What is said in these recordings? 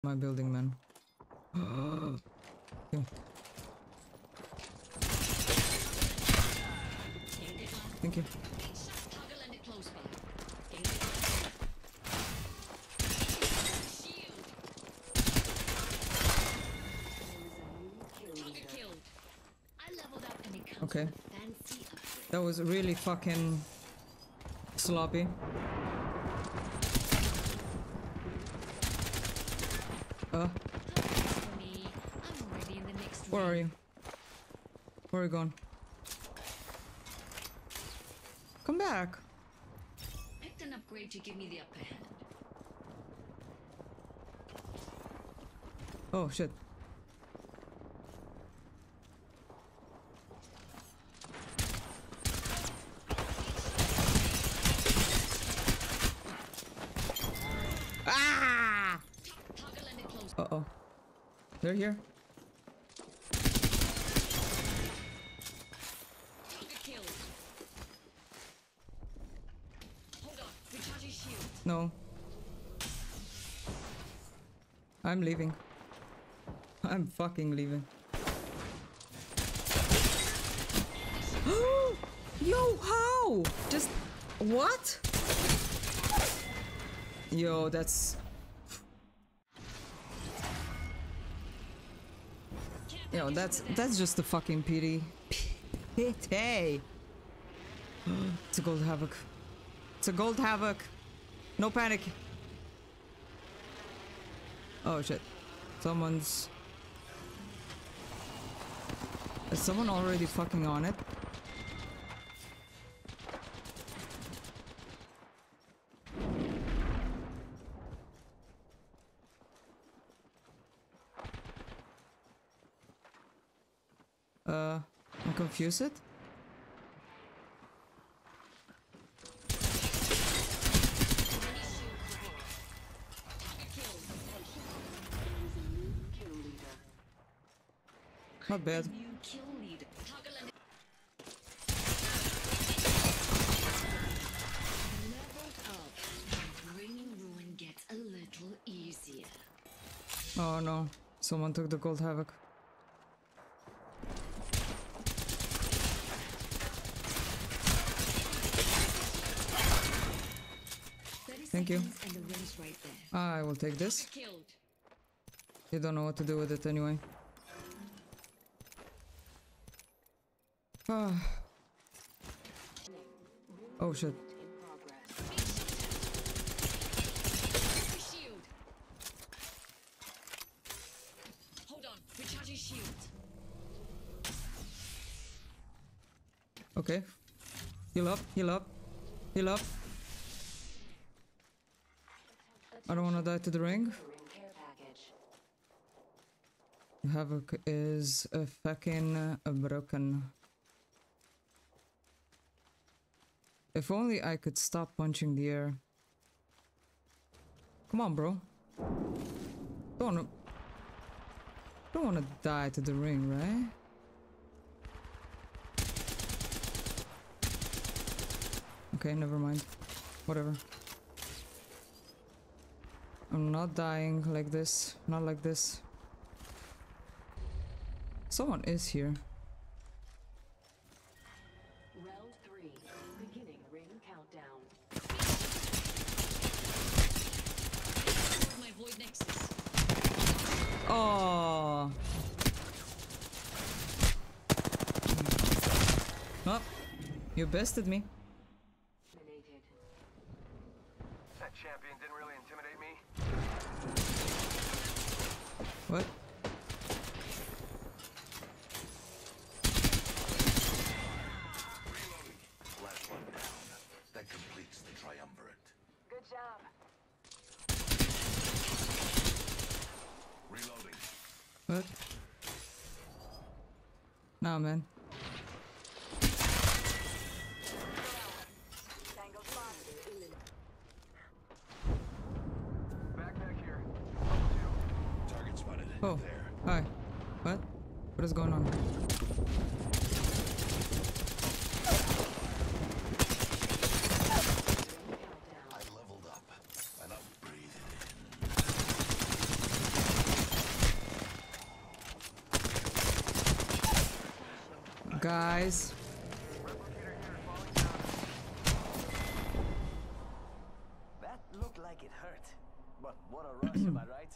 My building, man. Yeah. Thank you. Okay. That was really fucking sloppy. Where are you? Where are you going? Come back. Picked an upgrade to give me the upper hand. Oh shit. Ah! Uh-oh. They're here. No. I'm leaving. I'm fucking leaving. Yo, how? Just... what? Yo, that's... Yo, that's just a fucking pity. Pity. It's a gold havoc. It's a gold havoc. No panic. Oh shit. Someone's... Is someone already fucking on it? I'm confused. Not bad. Oh no, someone took the gold havoc. Thank you. I will take this. You don't know what to do with it anyway. Oh shit. Hold on, recharging shield. Okay. Heal up, heal up, heal up. I don't wanna die to the ring. Havoc is a fucking broken. If only I could stop punching the air. Come on, bro. Don't wanna die to the ring, right? Okay, never mind. Whatever. I'm not dying like this. Not like this. Someone is here. Round 3, beginning ring countdown. My void nexus. Oh. Oh, you bested me. That champion didn't really intimidate me. What? Last one down. That completes the triumvirate. Good job. Reloading. What? Nah, man. Backpack here. Target spotted. Oh, There. hi. What? What is going on? I leveled up and I'll breathe it in. Guys. That looked like it hurt. But what a rush, am I right?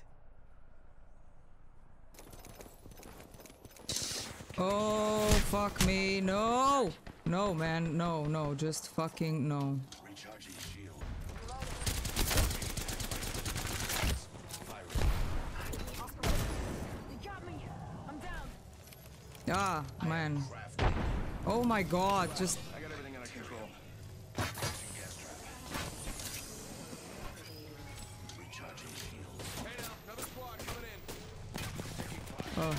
Oh, fuck me. No! No, man. No, no. Just fucking no. Recharging shield. You got me. I'm down. Ah, man. Oh my god. Just. I got everything under control. Gas trap. Recharging shield. Hey now, another squad coming in. Oh.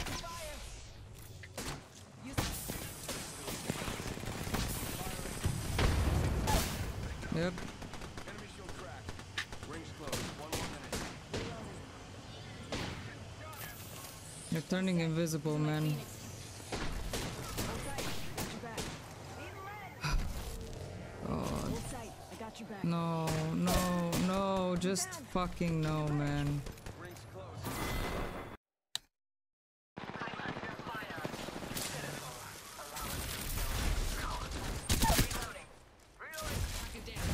Yep. Enemy shield cracked. Rings closed. 1 more minute. You're turning invisible, man. Hold tight. I got your back. No, no, no. Just fucking no, man. Rings closed. Tracker down.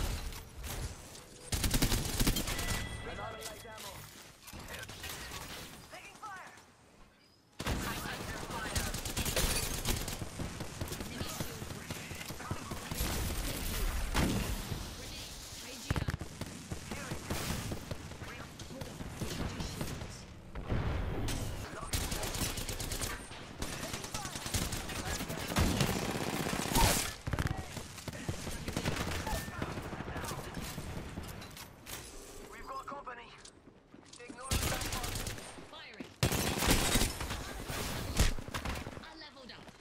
Hygiene. Hold on. Recharge your shields. We've got company. Ignore the back part. Firing. I leveled up.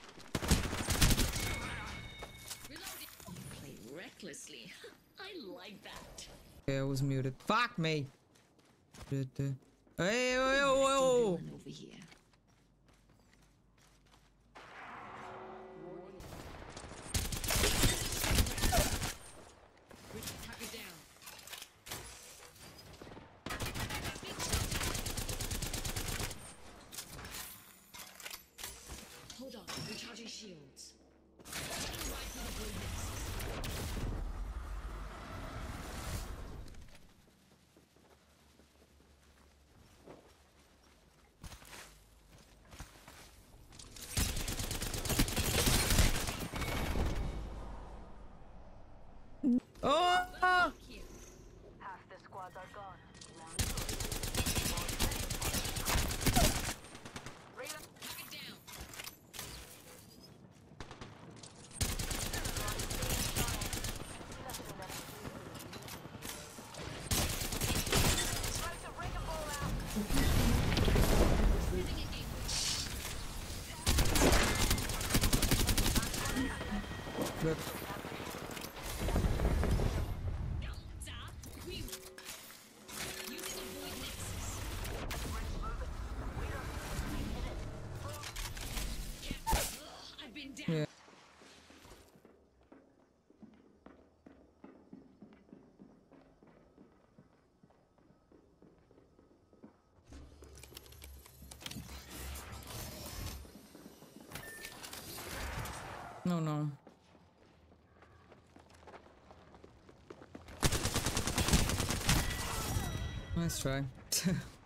Reloading. You play recklessly. I like that. Okay, I was muted. Fuck me. Hey, hey, Next to oh, villain over here. Tracker down. Hold on, recharging shields. Right through the blue nexus. oh, ah. Here. Half the squads are gone. Tracker down. Sending an Look. We using the void nexus. I've been down. Yeah. No, no. Nice try.